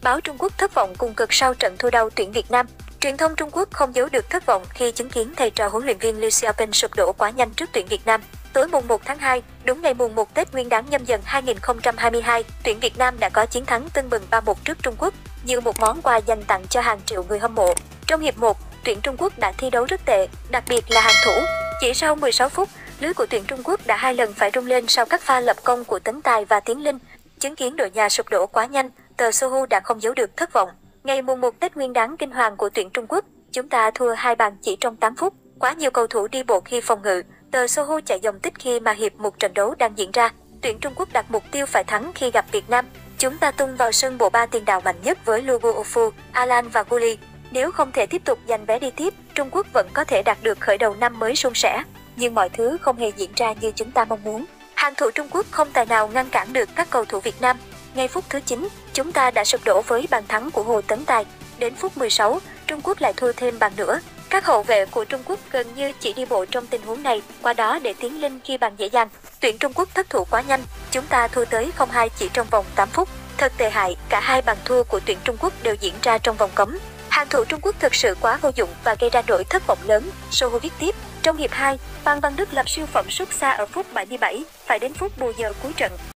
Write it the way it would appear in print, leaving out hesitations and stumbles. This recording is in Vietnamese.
báo Trung Quốc thất vọng cùng cực sau trận thua đau tuyển Việt Nam. Truyền thông Trung Quốc không giấu được thất vọng khi chứng kiến thầy trò huấn luyện viên Liu Xiaoping sụp đổ quá nhanh trước tuyển Việt Nam. Tối mùng 1 tháng 2, đúng ngày mùng 1 Tết Nguyên đán Nhâm Dần 2022, tuyển Việt Nam đã có chiến thắng tưng bừng 3-1 trước Trung Quốc, như một món quà dành tặng cho hàng triệu người hâm mộ. Trong hiệp 1, tuyển Trung Quốc đã thi đấu rất tệ, đặc biệt là hàng thủ. Chỉ sau 16 phút, lưới của tuyển Trung Quốc đã 2 lần phải rung lên sau các pha lập công của Tấn Tài và Tiến Linh. Chứng kiến đội nhà sụp đổ quá nhanh, tờ Sohu đã không giấu được thất vọng. Ngày mùng 1 Tết Nguyên đán kinh hoàng của tuyển Trung Quốc, chúng ta thua 2 bàn chỉ trong 8 phút. Quá nhiều cầu thủ đi bộ khi phòng ngự, tờ Sohu chạy dòng tích khi mà hiệp một trận đấu đang diễn ra. Tuyển Trung Quốc đặt mục tiêu phải thắng khi gặp Việt Nam. Chúng ta tung vào sân bộ ba tiền đạo mạnh nhất với Lu Buofu, Alan và Gulli. Nếu không thể tiếp tục giành vé đi tiếp, Trung Quốc vẫn có thể đạt được khởi đầu năm mới suôn sẻ. Nhưng mọi thứ không hề diễn ra như chúng ta mong muốn. Hàng thủ Trung Quốc không tài nào ngăn cản được các cầu thủ Việt Nam. Ngay phút thứ 9, chúng ta đã sụp đổ với bàn thắng của Hồ Tấn Tài. Đến phút 16, Trung Quốc lại thua thêm bàn nữa. Các hậu vệ của Trung Quốc gần như chỉ đi bộ trong tình huống này, qua đó để Tiến Linh ghi bàn dễ dàng. Tuyển Trung Quốc thất thủ quá nhanh, chúng ta thua tới 0-2 chỉ trong vòng 8 phút. Thật tệ hại, cả hai bàn thua của tuyển Trung Quốc đều diễn ra trong vòng cấm. Hàng thủ Trung Quốc thực sự quá vô dụng và gây ra nỗi thất vọng lớn, Sohu viết tiếp. Trong hiệp 2, Phan Văn Đức lập siêu phẩm sút xa ở phút 77, phải đến phút bù giờ cuối trận.